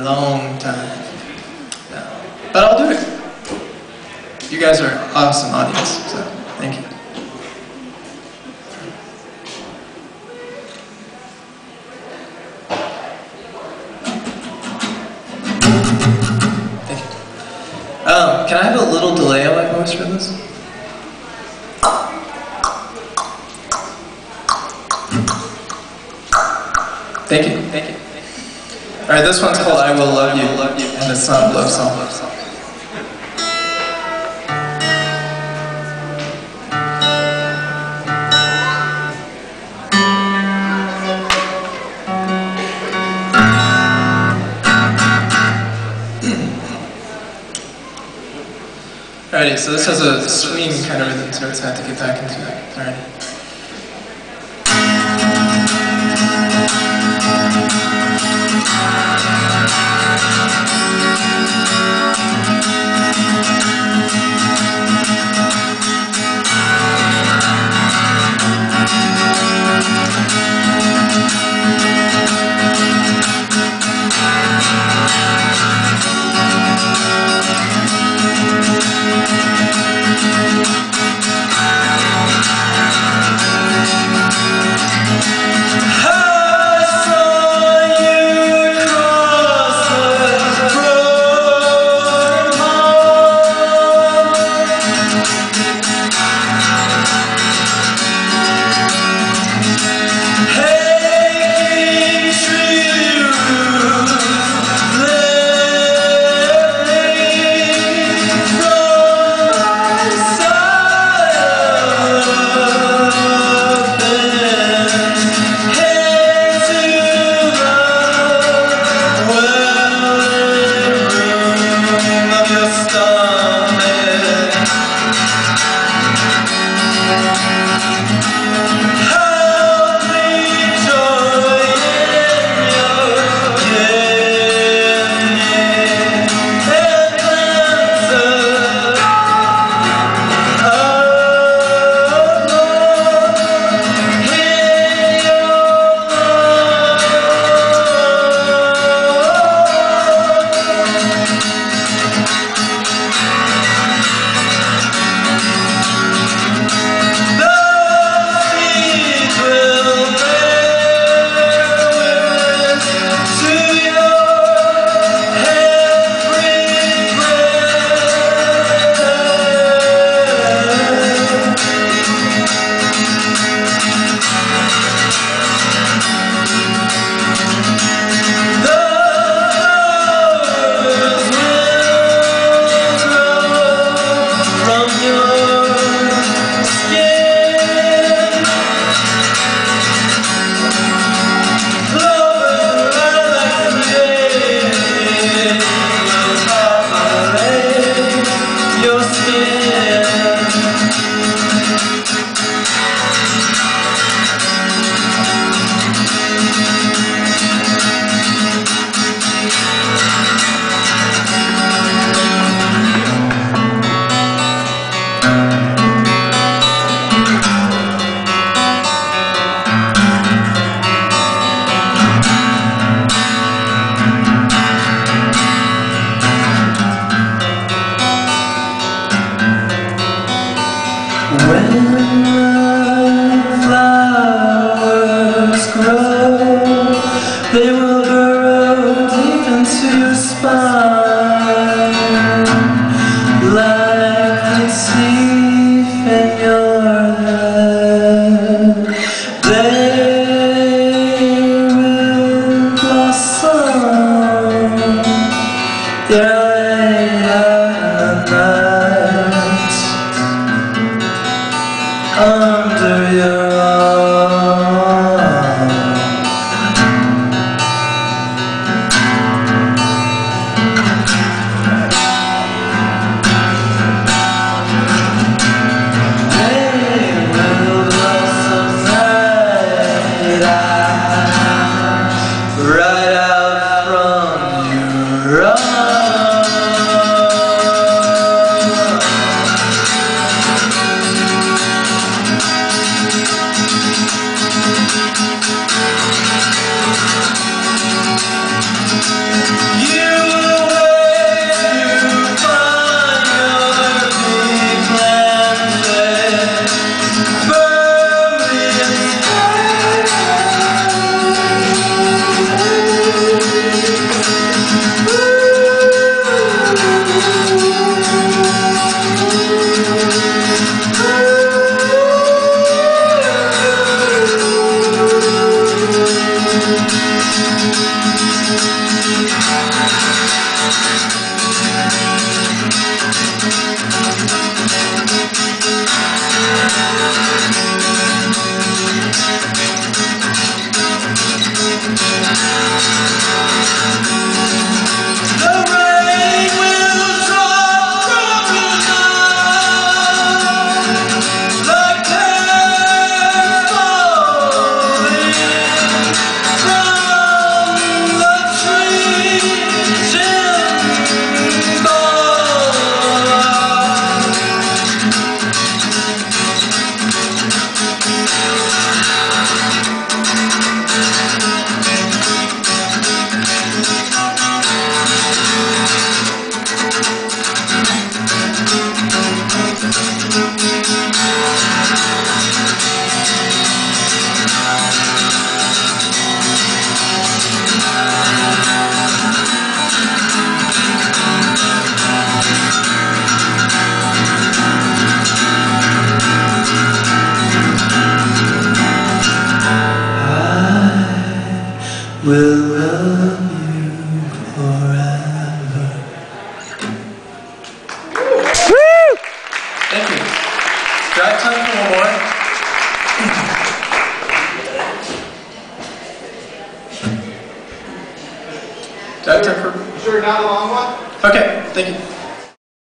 long time. Yeah. But I'll do it. You guys are an awesome audience, so thank you. Thank you. Can I have a little delay on my voice for this? Thank you, thank you. Alright, this one's called I Will Love You, and it's not a love song. Alrighty, so this has a swing kind of rhythm, so it's hard to get back into it. Alrighty. extra for... Sure, not a long one? Okay, thank you.